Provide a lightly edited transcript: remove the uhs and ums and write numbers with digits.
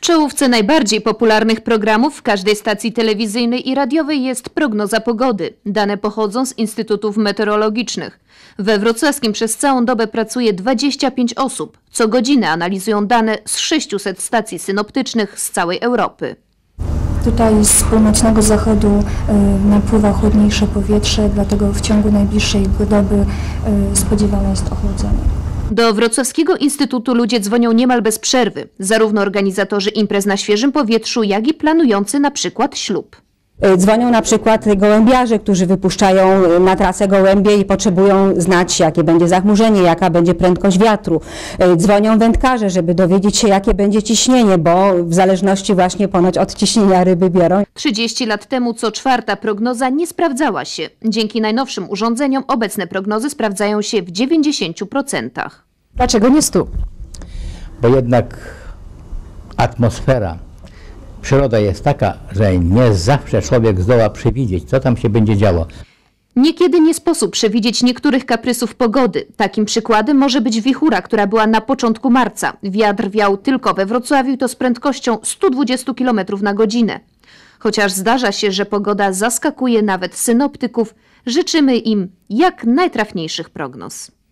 czołówce najbardziej popularnych programów w każdej stacji telewizyjnej i radiowej jest prognoza pogody. Dane pochodzą z instytutów meteorologicznych. We wrocławskim przez całą dobę pracuje 25 osób. Co godzinę analizują dane z 600 stacji synoptycznych z całej Europy. Tutaj z północnego zachodu napływa chłodniejsze powietrze, dlatego w ciągu najbliższej doby spodziewane jest ochłodzenie. Do Wrocławskiego Instytutu ludzie dzwonią niemal bez przerwy. Zarówno organizatorzy imprez na świeżym powietrzu, jak i planujący na przykład ślub. Dzwonią na przykład gołębiarze, którzy wypuszczają na trasę gołębie i potrzebują znać, jakie będzie zachmurzenie, jaka będzie prędkość wiatru. Dzwonią wędkarze, żeby dowiedzieć się, jakie będzie ciśnienie, bo w zależności właśnie ponoć od ciśnienia ryby biorą. 30 lat temu co czwarta prognoza nie sprawdzała się. Dzięki najnowszym urządzeniom obecne prognozy sprawdzają się w 90%. Dlaczego nie 100? Bo jednak atmosfera, przyroda jest taka, że nie zawsze człowiek zdoła przewidzieć, co tam się będzie działo. Niekiedy nie sposób przewidzieć niektórych kaprysów pogody. Takim przykładem może być wichura, która była na początku marca. Wiatr wiał tylko we Wrocławiu i to z prędkością 120 km na godzinę. Chociaż zdarza się, że pogoda zaskakuje nawet synoptyków, życzymy im jak najtrafniejszych prognoz.